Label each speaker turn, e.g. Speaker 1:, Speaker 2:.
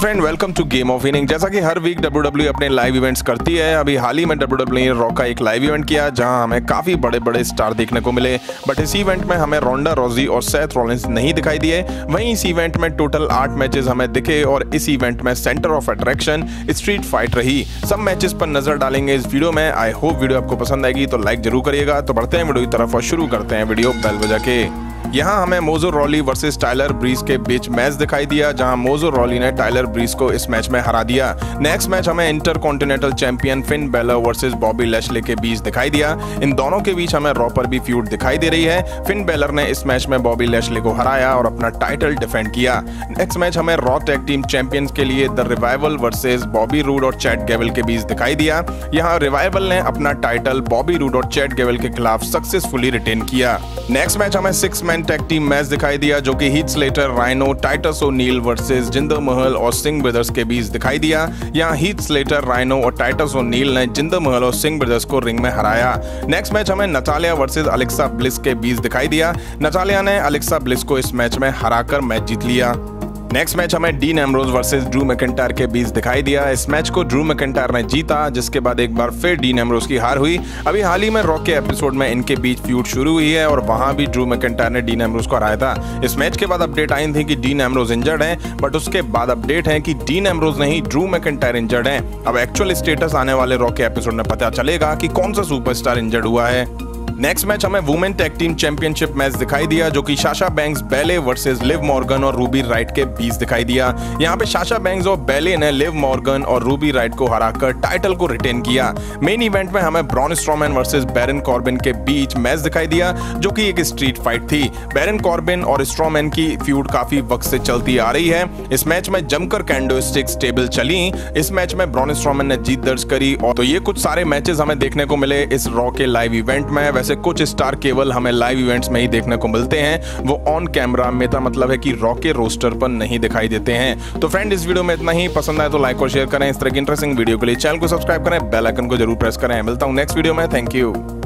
Speaker 1: Friend, welcome to game of winning. जैसा कि हर वीक WWE अपने लाइव इवेंट्स करती है, अभी हाल ही में WWE ने रॉ का एक लाइव इवेंट किया जहां हमें काफी बड़े बड़े स्टार देखने को मिले। बट इस इवेंट में हमें रोंडा रोजी और सेथ रॉलिंस नहीं दिखाई दिए। वहीं इस इवेंट में टोटल 8 मैचेस हमें दिखे और इस इवेंट में centre of attraction street fight रही। सब मैचेस पर नजर डालेंगे इस वीडियो में। आई होप वीडियो आपको पसंद आएगी, तो लाइक जरूर करिएगा। तो बढ़ते हैं वीडियो की तरफ और शुरू करते हैं वीडियो बेल बजा के। यहाँ हमें Mojo Rawley versus Tyler Breeze के बीच मैच दिखाई दिया, जहां मोजो रॉली ने टाइलर ब्रीज को इस मैच में हरा दिया। नेक्स्ट मैच हमें intercontinental champion Finn Balor versus Bobby Lashley के बीच दिखाई दिया। इन दोनों के बीच हमें रॉ पर भी फ्यूड दिखाई दे रही है। फिन बेलर ने इस मैच में बॉबी लैशले को हराया और अपना टाइटल डिफेंड किया। नेक्स्ट मैच हमें रॉ टैग टीम चैंपियंस के लिए the Revival versus Bobby Roode और चैट गेवल के बीच दिखाई दिया। यहाँ रिवाइवल ने अपना टाइटल बॉबी रूड और चैट गेवल के खिलाफ सक्सेसफुली रिटेन किया। नेक्स्ट मैच हमें 6 मैन टैग टीम मैच दिखाई दिया, जो कि Heath Slater, Rhyno, Titus O'Neil versus Jinder Mahal और सिंह ब्रदर्स के बीच दिखाई दिया। यहाँ हीथ स्लेटर, राइनो और टाइटस ओनील ने जिंदर महल और सिंह ब्रदर्स को रिंग में हराया। नेक्स्ट मैच हमें नतालिया वर्सेस अलेक्सा ब्लिस के बीच दिखाई दिया। नतालिया ने अलेक्सा ब्लिस को इस मैच में हराकर मैच जीत लिया। नेक्स्ट मैच हमें Dean Ambrose versus Drew McIntyre के बीच दिखाई दिया। इस मैच को ड्रू मैकिंटायर ने जीता, जिसके बाद एक बार फिर डीन एम्ब्रोज की हार हुई। अभी हाल ही में रॉ के एपिसोड में इनके बीच फ्यूड शुरू हुई है और वहां भी ड्रू मैकिंटायर ने डीन एम्ब्रोज को हराया था। इस मैच के बाद अपडेट आई थी कि डीन एम्ब्रोज इंजर्ड है, बट उसके बाद अपडेट है कि डीन एम्ब्रोज नहीं, ड्रू मैकिंटायर इंजर्ड है। अब एक्चुअल स्टेटस आने वाले रॉ के एपिसोड में पता चलेगा कि कौन सा सुपरस्टार इंजर्ड हुआ है। नेक्स्ट मैच हमें women tag team championship match दिखाई दिया, जो कि Sasha Banks, Bayley versus Liv Morgan और रूबी राइट के बीच दिखाई दिया। यहाँ पे साशा बैंक्स और बेले ने लिव मॉर्गन और रूबी राइट को हराकर टाइटल को रिटेन किया। मेन इवेंट में हमें Braun Strowman versus Baron Corbin के बीच मैच दिखाई दिया, जो कि एक स्ट्रीट फाइट थी। बैरन कॉर्बिन और स्ट्रोमैन की फ्यूड काफी वक्त से चलती आ रही है। इस मैच में जमकर कैंडोस्टिक्स टेबल चली। इस मैच में ब्रॉन स्ट्रोमैन ने जीत दर्ज करी। और तो ये कुछ सारे मैचेस हमें देखने को मिले इस रॉ के लाइव इवेंट में। वैसे कुछ स्टार केवल हमें लाइव इवेंट्स में ही देखने को मिलते हैं, वो ऑन कैमरा मेरा मतलब है कि रॉ के रोस्टर पर नहीं दिखाई देते हैं। तो फ्रेंड, इस वीडियो में इतना ही। पसंद आए तो लाइक और शेयर करें। इस तरह की इंटरेस्टिंग वीडियो के लिए चैनल को सब्सक्राइब करें, बेल आइकन को जरूर प्रेस करें। मिलता हूं नेक्स्ट वीडियो में। Thank you.